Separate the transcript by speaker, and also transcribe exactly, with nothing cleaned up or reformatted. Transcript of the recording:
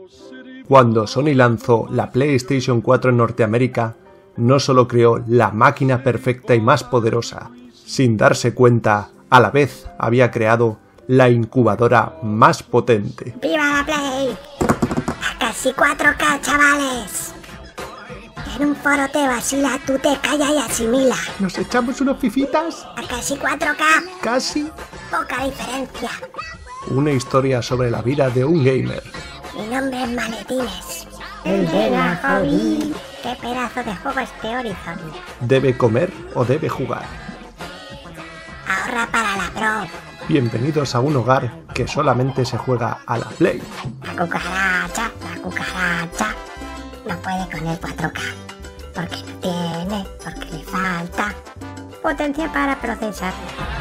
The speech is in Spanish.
Speaker 1: Cuando Sony lanzó la PlayStation cuatro en Norteamérica, no solo creó la máquina perfecta y más poderosa, sin darse cuenta, a la vez había creado la incubadora más potente.
Speaker 2: ¡Viva la Play! ¡A casi cuatro K, chavales! En un foro te vacila, tú te callas y asimila.
Speaker 1: ¿Nos echamos unos fifitas?
Speaker 2: ¡A casi cuatro K!
Speaker 1: Casi.
Speaker 2: ¡Poca diferencia!
Speaker 1: Una historia sobre la vida de un gamer.
Speaker 2: Mi nombre es Maletines.
Speaker 3: El de la hobby.
Speaker 2: ¡Qué pedazo de juego este Horizon!
Speaker 1: ¿Debe comer o debe jugar?
Speaker 2: Ahorra para la Pro.
Speaker 1: Bienvenidos a un hogar que solamente se juega a la Play.
Speaker 2: La cucaracha, la cucaracha. No puede con el cuatro K. Porque no tiene, porque le falta potencia para procesar.